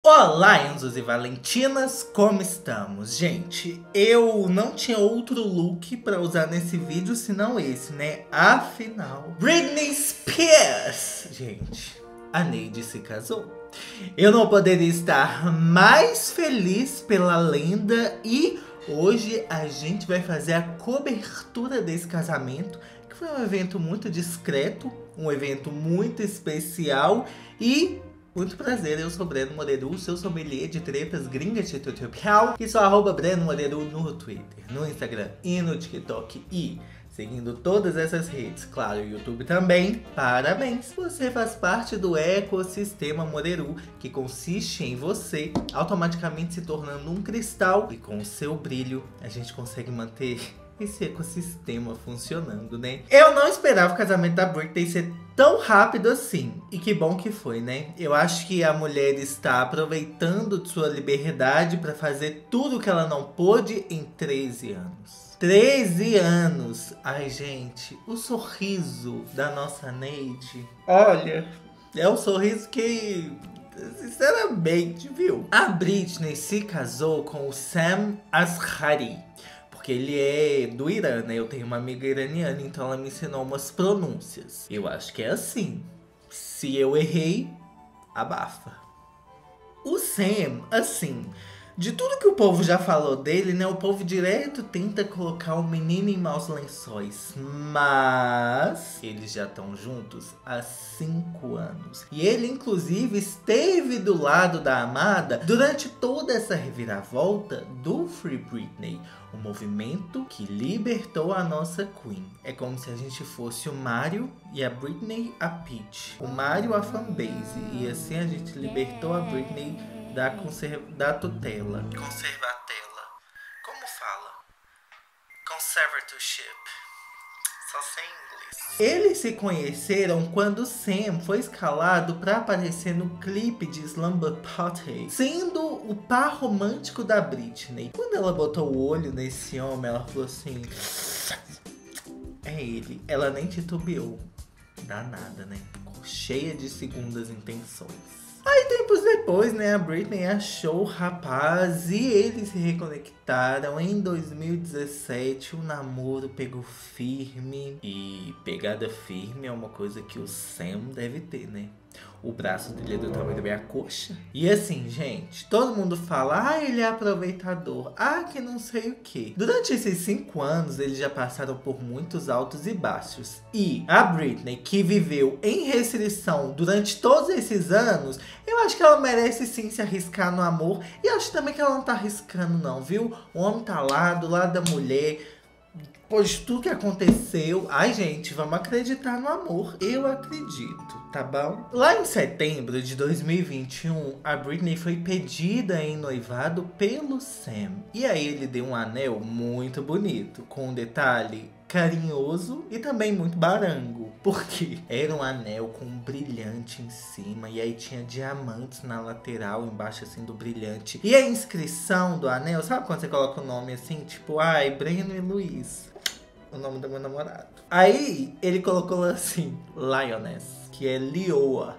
Olá, Enzos e Valentinas, como estamos? Gente, eu não tinha outro look pra usar nesse vídeo senão esse, né? Afinal, Britney Spears! Gente, a Neide se casou. Eu não poderia estar mais feliz pela lenda e hoje a gente vai fazer a cobertura desse casamento, que foi um evento muito discreto, um evento muito especial e... muito prazer, eu sou Breno Moreru, seu sommelier de tretas gringas de tutorial e sou @Breno Moreru no Twitter, no Instagram e no TikTok e seguindo todas essas redes, claro, o YouTube também. Parabéns! Você faz parte do ecossistema Moreru, que consiste em você automaticamente se tornando um cristal e com o seu brilho a gente consegue manter esse ecossistema funcionando, né? Eu não esperava o casamento da Britney ser tão rápido assim. E que bom que foi, né? Eu acho que a mulher está aproveitando de sua liberdade para fazer tudo o que ela não pôde em 13 anos. 13 anos! Ai, gente, o sorriso da nossa Neide, olha, é um sorriso que... sinceramente, viu? A Britney se casou com o Sam Asghari. Porque ele é do Irã, né? Eu tenho uma amiga iraniana, então ela me ensinou umas pronúncias. Eu acho que é assim. Se eu errei, abafa. O Sam, assim, de tudo que o povo já falou dele, né? O povo direto tenta colocar o menino em maus lençóis. Mas eles já estão juntos há 5 anos. E ele, inclusive, esteve do lado da amada durante toda essa reviravolta do Free Britney. O movimento que libertou a nossa Queen. É como se a gente fosse o Mario e a Britney a Peach. O Mario a fanbase. E assim a gente libertou a Britney da tutela. Conservatela. Como fala? Conservatorship. Só sem inglês. Eles se conheceram quando Sam foi escalado para aparecer no clipe de Slumber Party, sendo o par romântico da Britney. Quando ela botou o olho nesse homem, ela falou assim: é ele. Ela nem titubeou. Danada, né? Cheia de segundas intenções. Aí tempos depois, né, a Britney achou o rapaz e eles se reconectaram em 2017. O namoro pegou firme. E pegada firme é uma coisa que o Sam deve ter, né? O braço dele é do tamanho da minha coxa. E assim, gente, todo mundo fala: ah, ele é aproveitador, ah, que não sei o que. Durante esses 5 anos, eles já passaram por muitos altos e baixos. E a Britney, que viveu em restrição durante todos esses anos, eu acho que ela merece sim se arriscar no amor. E acho também que ela não tá arriscando não, viu? O homem tá lá, do lado da mulher. Pois tudo que aconteceu... ai, gente, vamos acreditar no amor. Eu acredito, tá bom? Lá em setembro de 2021, a Britney foi pedida em noivado pelo Sam. E aí ele deu um anel muito bonito, com um detalhe carinhoso e também muito barango. Porque era um anel com um brilhante em cima. E aí tinha diamantes na lateral, embaixo assim do brilhante. E a inscrição do anel, sabe quando você coloca o nome assim? Tipo, ai, Breno e Luiz. O nome do meu namorado. Aí ele colocou assim, Lioness, que é Lioa.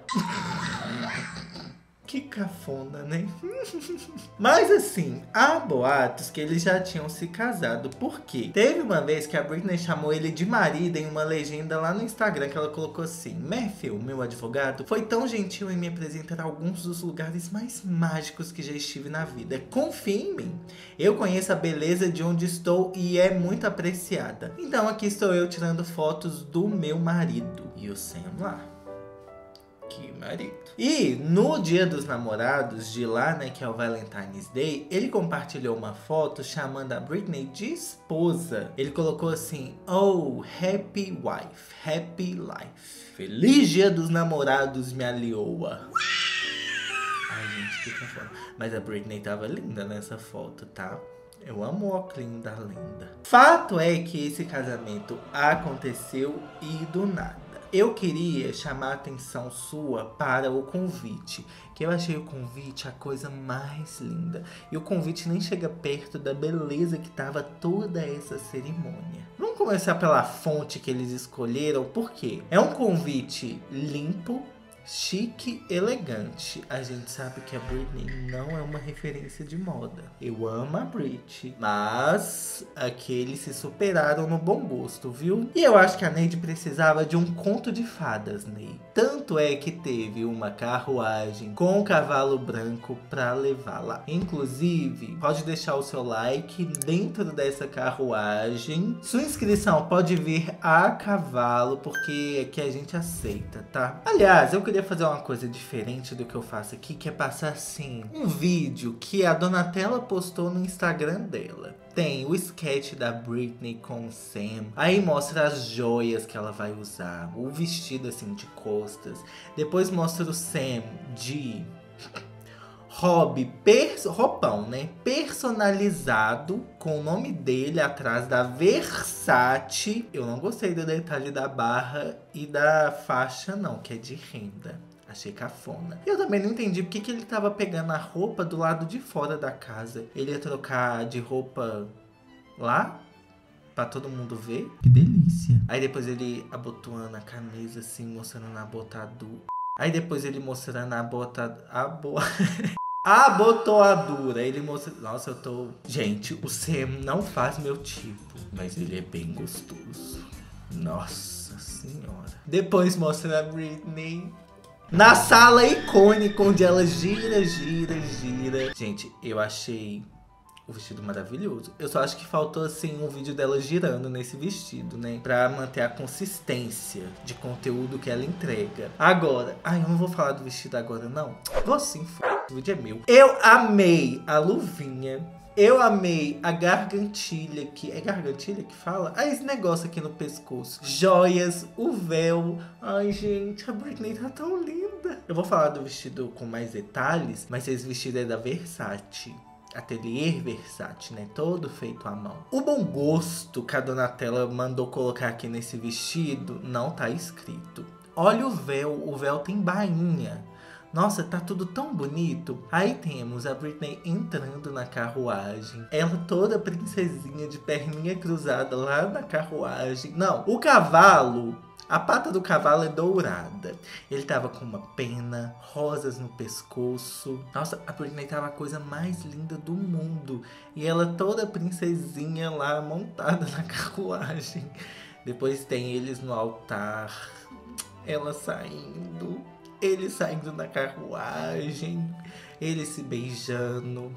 Que cafona, né? Mas assim, há boatos que eles já tinham se casado. Por quê? Teve uma vez que a Britney chamou ele de marido em uma legenda lá no Instagram, que ela colocou assim: Matthew, meu advogado, foi tão gentil em me apresentar alguns dos lugares mais mágicos que já estive na vida. Confie em mim. Eu conheço a beleza de onde estou e é muito apreciada. Então aqui estou eu tirando fotos do meu marido. E o Sam lá. Que marido. E no dia dos namorados de lá, né, que é o Valentine's Day, ele compartilhou uma foto chamando a Britney de esposa. Ele colocou assim: oh, happy wife, happy life. Feliz dia dos namorados, minha lioa. Ai, gente, que cafona. Mas a Britney tava linda nessa foto, tá? Eu amo o óculos da lenda. Fato é que esse casamento aconteceu e do nada. Eu queria chamar a atenção sua para o convite, que eu achei o convite a coisa mais linda. E o convite nem chega perto da beleza que tava toda essa cerimônia. Vamos começar pela fonte que eles escolheram, porque é um convite limpo, chique, elegante. A gente sabe que a Britney não é uma referência de moda. Eu amo a Britney, mas aqui eles se superaram no bom gosto, viu? E eu acho que a Neide precisava de um conto de fadas, Ney. Tanto é que teve uma carruagem com um cavalo branco pra levar lá. Inclusive, pode deixar o seu like dentro dessa carruagem. Sua inscrição pode vir a cavalo, porque aqui a gente aceita, tá? Aliás, eu queria fazer uma coisa diferente do que eu faço aqui, que é passar assim um vídeo que a Donatella postou no Instagram dela. Tem o sketch da Britney com o Sam. Aí mostra as joias que ela vai usar, o vestido assim de costas. Depois mostra o Sam de roupão, né? Personalizado com o nome dele atrás da Versace. Eu não gostei do detalhe da barra e da faixa não, que é de renda. Achei cafona. Eu também não entendi porque que ele tava pegando a roupa do lado de fora da casa. Ele ia trocar de roupa lá? Pra todo mundo ver? Que delícia. Aí depois ele abotoando a camisa assim, mostrando a botadura. Aí depois ele mostrando a abotoadura. Ele mostra... Nossa, eu tô... Gente, o Sam não faz meu tipo, mas ele é bem gostoso. Nossa senhora. Depois mostra a Britney na sala icônica, onde ela gira, gira, gira. Gente, eu achei o vestido maravilhoso. Eu só acho que faltou, assim, um vídeo dela girando nesse vestido, né? Pra manter a consistência de conteúdo que ela entrega. Agora, ai, eu não vou falar do vestido agora, não. Vou sim, o vídeo é meu. Eu amei a luvinha. Eu amei a gargantilha aqui. É gargantilha que fala? Ah, esse negócio aqui no pescoço. Joias, o véu. Ai, gente, a Britney tá tão linda. Eu vou falar do vestido com mais detalhes, mas esse vestido é da Versace. Atelier Versace, né? Todo feito à mão. O bom gosto que a Donatella mandou colocar aqui nesse vestido não tá escrito. Olha o véu tem bainha. Nossa, tá tudo tão bonito. Aí temos a Britney entrando na carruagem. Ela toda princesinha de perninha cruzada lá na carruagem. Não, o cavalo, a pata do cavalo é dourada. Ele tava com uma pena, rosas no pescoço. Nossa, a Britney tava a coisa mais linda do mundo. E ela toda princesinha lá montada na carruagem. Depois tem eles no altar. Ela saindo. Eles saindo na carruagem, eles se beijando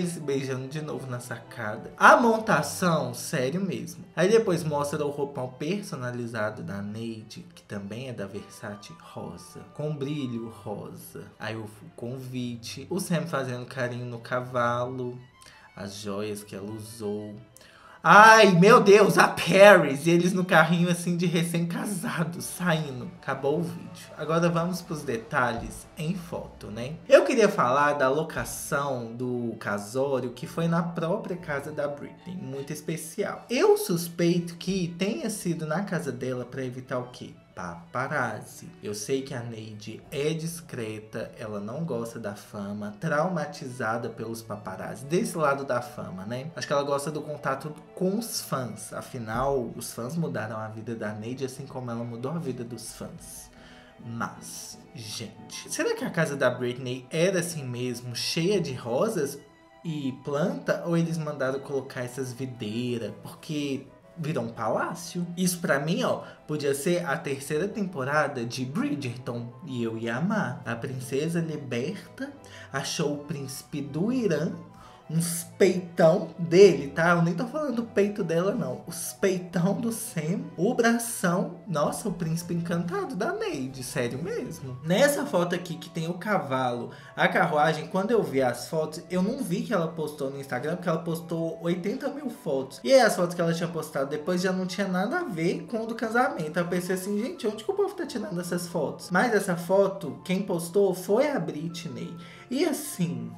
de novo na sacada. A montação, sério mesmo. Aí depois mostra o roupão personalizado da Neide, que também é da Versace, rosa, com brilho rosa. Aí o convite, o Sam fazendo carinho no cavalo, as joias que ela usou. Ai, meu Deus, a Paris! E eles no carrinho assim de recém-casados, saindo. Acabou o vídeo. Agora vamos pros detalhes em foto, né? Eu queria falar da locação do casório que foi na própria casa da Britney, muito especial. Eu suspeito que tenha sido na casa dela pra evitar o quê? Paparazzi. Eu sei que a Neide é discreta, ela não gosta da fama, traumatizada pelos paparazzi, desse lado da fama, né? Acho que ela gosta do contato com os fãs, afinal, os fãs mudaram a vida da Neide assim como ela mudou a vida dos fãs. Mas, gente, será que a casa da Britney era assim mesmo, cheia de rosas e planta? Ou eles mandaram colocar essas videiras? Porque virou um palácio. Isso pra mim, ó, podia ser a terceira temporada de Bridgerton. E eu ia amar. A princesa liberta achou o príncipe do Irã, uns peitão dele, tá? Eu nem tô falando do peito dela, não. Os peitão do Sam, o bração. Nossa, o príncipe encantado da Neide, sério mesmo. Nessa foto aqui que tem o cavalo, a carruagem, quando eu vi as fotos, eu não vi que ela postou no Instagram, porque ela postou 80 mil fotos. E aí as fotos que ela tinha postado depois já não tinha nada a ver com o do casamento. Eu pensei assim, gente, onde que o povo tá tirando essas fotos? Mas essa foto, quem postou foi a Britney. E assim,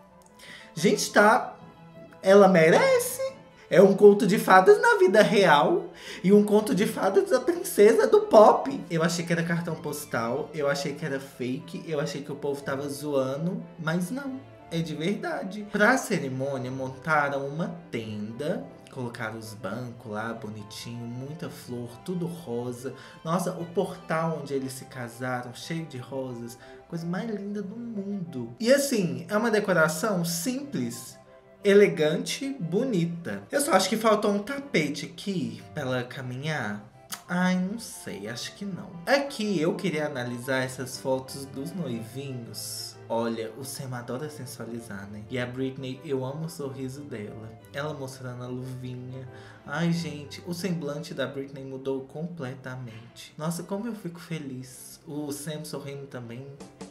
gente, tá, ela merece. É um conto de fadas na vida real e um conto de fadas da princesa do pop. Eu achei que era cartão postal, eu achei que era fake, eu achei que o povo tava zoando, mas não, é de verdade. Pra cerimônia montaram uma tenda Colocaram os bancos lá, bonitinho, muita flor, tudo rosa. Nossa, o portal onde eles se casaram, cheio de rosas, coisa mais linda do mundo. E assim, é uma decoração simples, elegante, bonita. Eu só acho que faltou um tapete aqui pra ela caminhar. Ai, não sei, acho que não. Aqui eu queria analisar essas fotos dos noivinhos. Olha, o Sam adora sensualizar, né? E a Britney, eu amo o sorriso dela. Ela mostrando a luvinha. Ai, gente, o semblante da Britney mudou completamente. Nossa, como eu fico feliz. O Sam sorrindo também.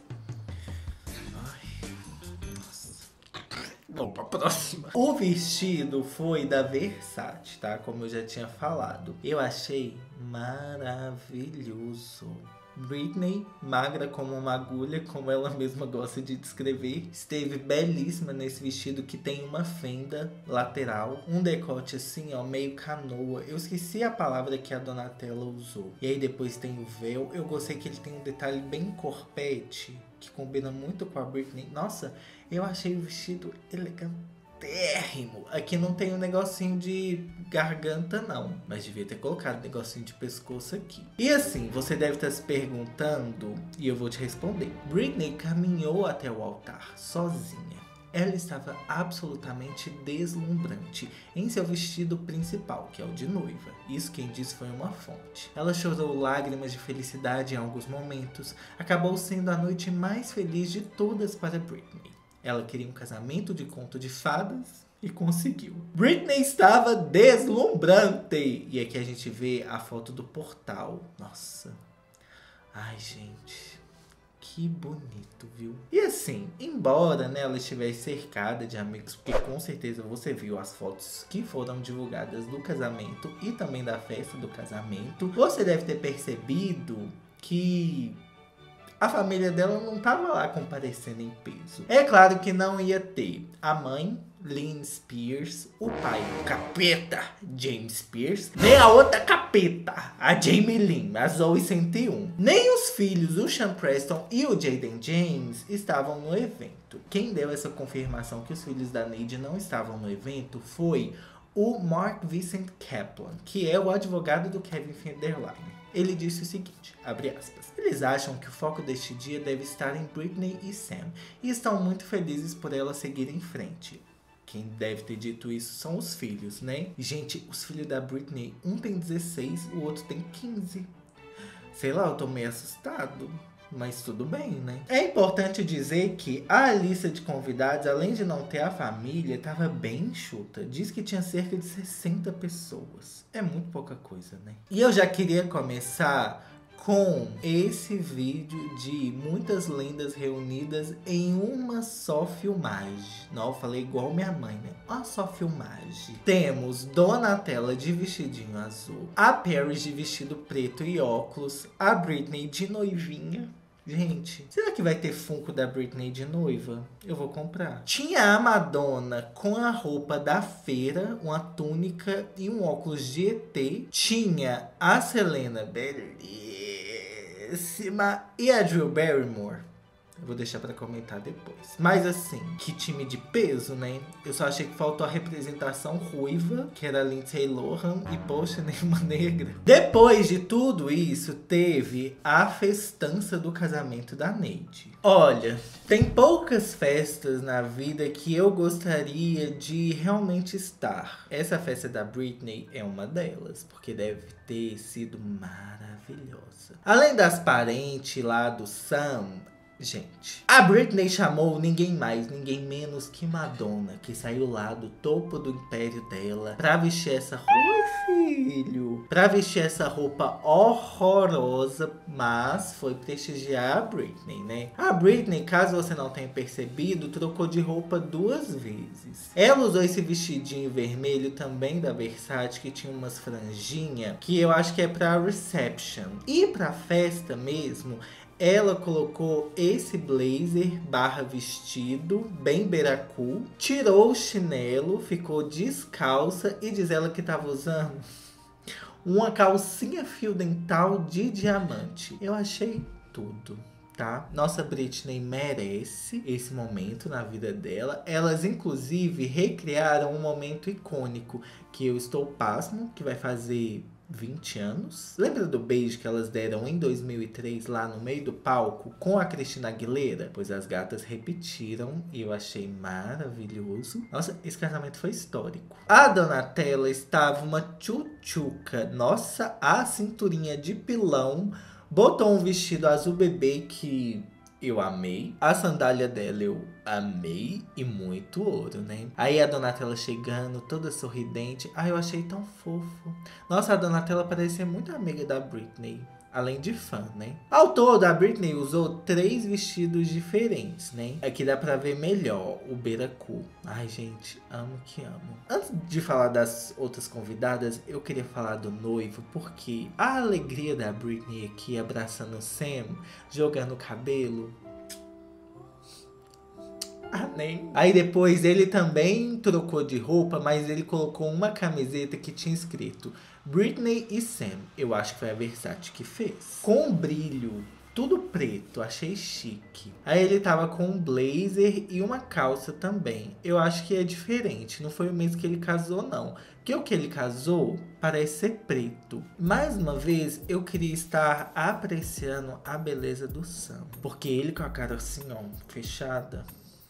Ai, nossa. Vamos pra próxima. O vestido foi da Versace, tá? Como eu já tinha falado. Eu achei maravilhoso. Britney, magra como uma agulha, como ela mesma gosta de descrever, esteve belíssima nesse vestido que tem uma fenda lateral, um decote assim, ó, meio canoa. Eu esqueci a palavra que a Donatella usou. E aí depois tem o véu. Eu gostei que ele tem um detalhe bem corpete, que combina muito com a Britney. Nossa, eu achei o vestido elegante. Aqui não tem um negocinho de garganta não, mas devia ter colocado um negocinho de pescoço aqui. E assim, você deve estar se perguntando, e eu vou te responder. Britney caminhou até o altar sozinha. Ela estava absolutamente deslumbrante em seu vestido principal, que é o de noiva. Isso quem disse foi uma fonte. Ela chorou lágrimas de felicidade em alguns momentos. Acabou sendo a noite mais feliz de todas para Britney. Ela queria um casamento de conto de fadas e conseguiu. Britney estava deslumbrante. E aqui a gente vê a foto do portal. Nossa. Ai, gente. Que bonito, viu? E assim, embora né, ela estivesse cercada de amigos, porque com certeza você viu as fotos que foram divulgadas do casamento e também da festa do casamento, você deve ter percebido que a família dela não estava lá comparecendo em peso. É claro que não ia ter a mãe, Lynn Spears, o pai, o capeta, James Spears, nem a outra capeta, a Jamie Lynn, a Zoe 101. Nem os filhos, o Sean Preston e o Jaden James, estavam no evento. Quem deu essa confirmação que os filhos da Neide não estavam no evento foi o Mark Vincent Kaplan, que é o advogado do Kevin Federline. Ele disse o seguinte, abre aspas, eles acham que o foco deste dia deve estar em Britney e Sam, e estão muito felizes por ela seguir em frente. Quem deve ter dito isso são os filhos, né? Gente, os filhos da Britney, um tem 16, o outro tem 15. Sei lá, eu tô meio assustado. Mas tudo bem, né? É importante dizer que a lista de convidados, além de não ter a família, estava bem enxuta. Diz que tinha cerca de 60 pessoas. É muito pouca coisa, né? E eu já queria começar com esse vídeo de muitas lendas reunidas em uma só filmagem. Não, eu falei igual minha mãe, né? Uma só filmagem. Temos Donatella de vestidinho azul, a Paris de vestido preto e óculos, a Britney de noivinha. Gente, será que vai ter Funko da Britney de noiva? Eu vou comprar. Tinha a Madonna com a roupa da feira, uma túnica e um óculos de ET. Tinha a Selena, belíssima, e a Drew Barrymore. Eu vou deixar pra comentar depois. Mas assim, que time de peso, né? Eu só achei que faltou a representação ruiva, que era a Lindsay Lohan, e poxa, nenhuma negra. Depois de tudo isso, teve a festança do casamento da Neide. Olha, tem poucas festas na vida que eu gostaria de realmente estar. Essa festa da Britney é uma delas, porque deve ter sido maravilhosa. Além das parentes lá do Sam, gente, a Britney chamou ninguém mais, ninguém menos que Madonna, que saiu lá do topo do império dela pra vestir essa roupa. Oi, filho! Pra vestir essa roupa horrorosa, mas foi prestigiar a Britney, né? A Britney, caso você não tenha percebido, trocou de roupa 2 vezes. Ela usou esse vestidinho vermelho também da Versace, que tinha umas franjinhas, que eu acho que é pra reception. E pra festa mesmo, ela colocou esse blazer barra vestido, bem beiracu, tirou o chinelo, ficou descalça e diz ela que estava usando uma calcinha fio dental de diamante. Eu achei tudo. tá? Nossa Britney merece esse momento na vida dela. Elas, inclusive, recriaram um momento icônico que eu estou pasmo, que vai fazer 20 anos. Lembra do beijo que elas deram em 2003 lá no meio do palco com a Christina Aguilera? Pois as gatas repetiram e eu achei maravilhoso. Nossa, esse casamento foi histórico. A Donatella estava uma tchutchuca. Nossa, a cinturinha de pilão. Botou um vestido azul bebê que eu amei. A sandália dela eu amei. E muito ouro, né? Aí a Donatella chegando, toda sorridente. Ai, eu achei tão fofo. Nossa, a Donatella parecia muito amiga da Britney. Além de fã, né? Ao todo, a Britney usou 3 vestidos diferentes, né? Aqui dá pra ver melhor o beira-cu. Ai, gente, amo que amo. Antes de falar das outras convidadas, eu queria falar do noivo, porque a alegria da Britney aqui abraçando o Sam, jogando o cabelo. Ah, nem. Aí depois ele também trocou de roupa, mas ele colocou uma camiseta que tinha escrito Britney e Sam. Eu acho que foi a Versace que fez. Com brilho, tudo preto, achei chique. Aí ele tava com um blazer e uma calça também. Eu acho que é diferente, não foi o mesmo que ele casou não. Porque o que ele casou parece ser preto. Mais uma vez, eu queria estar apreciando a beleza do Sam. Porque ele com a cara assim, ó, fechada.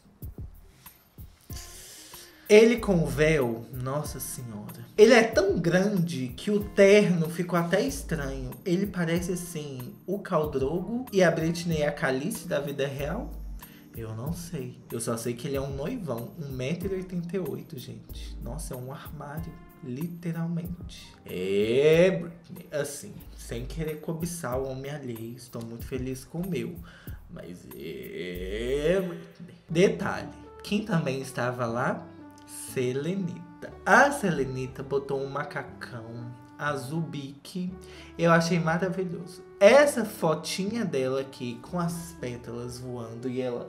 Ele com o véu, nossa senhora. Ele é tão grande que o terno ficou até estranho. Ele parece assim, o Khal Drogo e a Britney a Khaleesi da vida real. Eu não sei. Eu só sei que ele é um noivão, 1,88 m, gente. Nossa, é um armário, literalmente. É, Britney, assim, sem querer cobiçar o homem alheio. Estou muito feliz com o meu. Mas é, Britney. Detalhe, quem também estava lá? Selenita. A Selenita botou um macacão azul bique. Eu achei maravilhoso. Essa fotinha dela aqui com as pétalas voando e ela...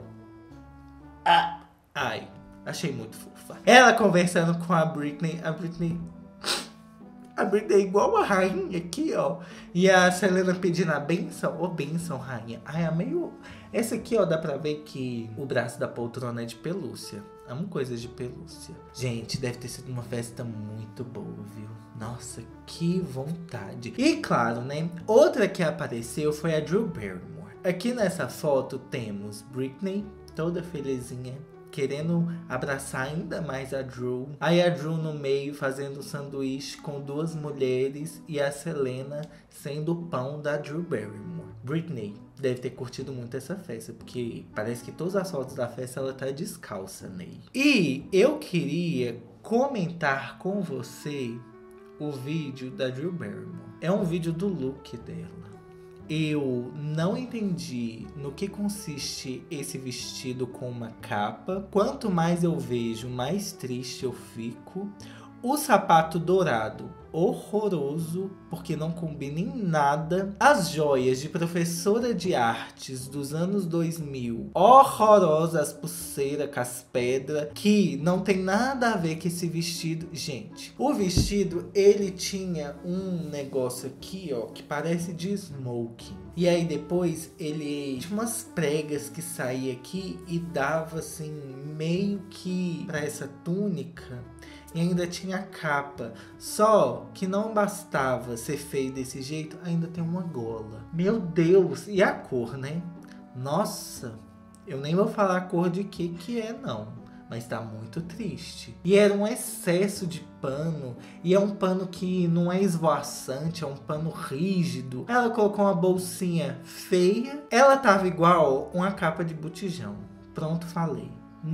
Ai, achei muito fofa. Ela conversando com a Britney. A Britney é igual a rainha aqui, ó. E a Selena pedindo a benção. Ô, benção, rainha. Ai, é meio... Essa aqui, ó, dá pra ver que o braço da poltrona é de pelúcia. Amo coisas de pelúcia. Gente, deve ter sido uma festa muito boa, viu? Nossa, que vontade. E claro, né? Outra que apareceu foi a Drew Barrymore. Aqui nessa foto temos Britney, toda felizinha, querendo abraçar ainda mais a Drew. Aí a Drew no meio fazendo um sanduíche com 2 mulheres e a Selena sendo o pão da Drew Barrymore. Britney deve ter curtido muito essa festa, porque parece que todas as fotos da festa ela tá descalça, né? E eu queria comentar com você o vídeo da Drew Barrymore. É um vídeo do look dela. Eu não entendi no que consiste esse vestido com uma capa. Quanto mais eu vejo, mais triste eu fico. O sapato dourado, horroroso, porque não combina em nada. As joias de professora de artes dos anos 2000, horrorosas, pulseira com as pedras, que não tem nada a ver com esse vestido. Gente, o vestido, ele tinha um negócio aqui, ó, que parece de smoking. E aí depois ele tinha umas pregas que saía aqui e dava assim, meio que pra essa túnica. E ainda tinha a capa. Só que não bastava ser feio desse jeito, ainda tem uma gola. Meu Deus! E a cor, né? Nossa! Eu nem vou falar a cor de que é, não. Mas tá muito triste. E era um excesso de pano. E é um pano que não é esvoaçante, é um pano rígido. Ela colocou uma bolsinha feia. Ela tava igual uma capa de botijão. Pronto, falei.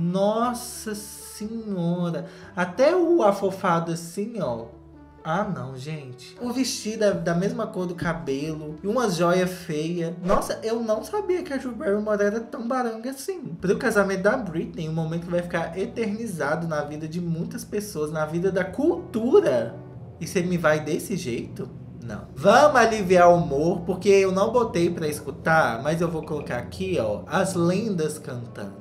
Nossa senhora, até o afofado assim, ó. Ah não, gente. O vestido é da mesma cor do cabelo e uma joia feia. Nossa, eu não sabia que a Drew Barrymore era tão baranga assim. Pro casamento da Britney, um momento que vai ficar eternizado na vida de muitas pessoas, na vida da cultura. E você me vai desse jeito? Não. Vamos aliviar o humor, porque eu não botei pra escutar, mas eu vou colocar aqui, ó, as lendas cantando.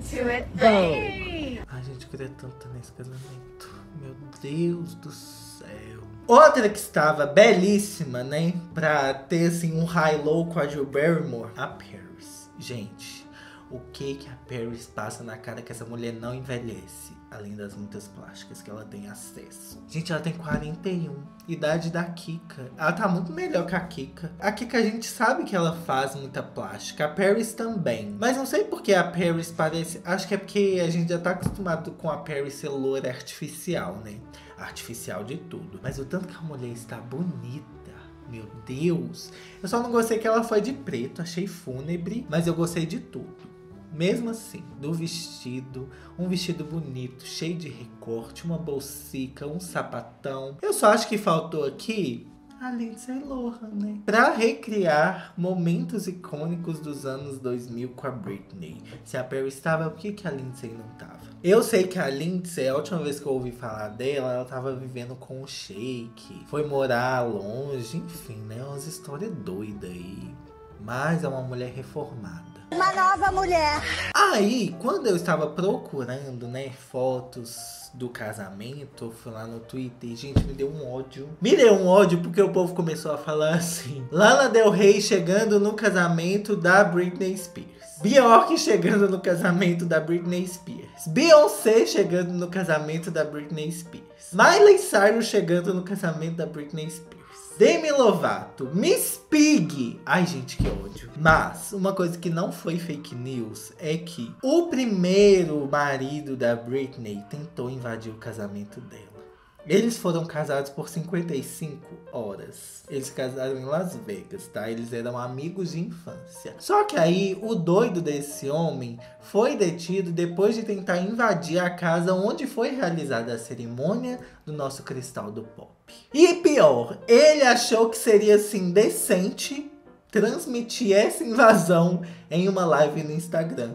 Ai, gente, eu queria tanto nesse casamento. Meu Deus do céu. Outra que estava belíssima, né? Pra ter, assim, um high-low com a Drew Barrymore. A Paris. Gente, o que a Paris passa na cara que essa mulher não envelhece? Além das muitas plásticas que ela tem acesso. Gente, ela tem 41. Idade da Kika. Ela tá muito melhor que a Kika. A Kika a gente sabe que ela faz muita plástica. A Paris também. Mas não sei porque a Paris parece... Acho que é porque a gente já tá acostumado com a Paris ser loura artificial, né? Artificial de tudo. Mas o tanto que a mulher está bonita. Meu Deus. Eu só não gostei que ela foi de preto. Achei fúnebre. Mas eu gostei de tudo. Mesmo assim, do vestido, um vestido bonito, cheio de recorte, uma bolsica, um sapatão. Eu só acho que faltou aqui a Lindsay Lohan, né? Pra recriar momentos icônicos dos anos 2000 com a Britney. Se a Paris estava, por que a Lindsay não tava? Eu sei que a Lindsay, a última vez que eu ouvi falar dela, ela tava vivendo com o Sheik. Foi morar longe, enfim, né? Umas histórias doidas aí. Mas é uma mulher reformada. Uma nova mulher. Aí, quando eu estava procurando, né, fotos do casamento, eu fui lá no Twitter, gente, me deu um ódio. Me deu um ódio porque o povo começou a falar assim: Lana Del Rey chegando no casamento da Britney Spears. Bjork chegando no casamento da Britney Spears. Beyoncé chegando no casamento da Britney Spears. Miley Cyrus chegando no casamento da Britney Spears. Demi Lovato, Miss Piggy. Ai, gente, que ódio. Mas, uma coisa que não foi fake news é que o primeiro marido da Britney tentou invadir o casamento dela. Eles foram casados por 55 horas. Eles casaram em Las Vegas, tá? Eles eram amigos de infância. Só que aí, o doido desse homem foi detido depois de tentar invadir a casa onde foi realizada a cerimônia do nosso cristal do pop. E pior, ele achou que seria, assim, decente transmitir essa invasão em uma live no Instagram.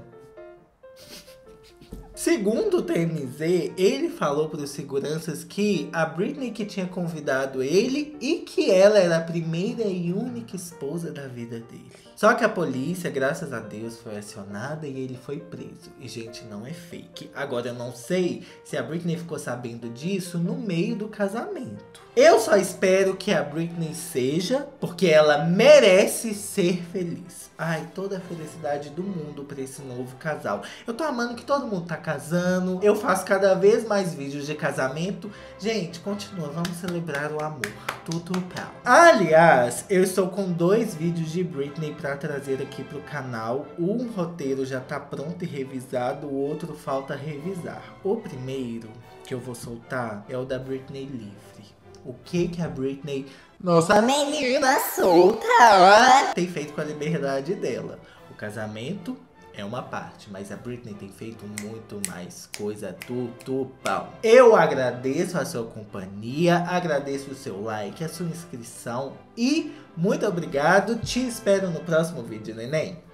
Segundo o TMZ, ele falou para os seguranças que a Britney que tinha convidado ele e que ela era a primeira e única esposa da vida dele. Só que a polícia, graças a Deus, foi acionada e ele foi preso. E, gente, não é fake. Agora, eu não sei se a Britney ficou sabendo disso no meio do casamento. Eu só espero que a Britney seja, porque ela merece ser feliz. Ai, toda a felicidade do mundo pra esse novo casal. Eu tô amando que todo mundo tá casando. Eu faço cada vez mais vídeos de casamento. Gente, continua, vamos celebrar o amor. Tudo pau. Aliás, eu estou com 2 vídeos de Britney pra trazer aqui pro canal. Um roteiro já tá pronto e revisado, o outro falta revisar. O primeiro que eu vou soltar é o da Britney livre. O que a Britney, nossa menina solta, tem feito com a liberdade dela. O casamento é uma parte, mas a Britney tem feito muito mais coisa, tudo pau. Eu agradeço a sua companhia, agradeço o seu like, a sua inscrição e muito obrigado. Te espero no próximo vídeo, neném.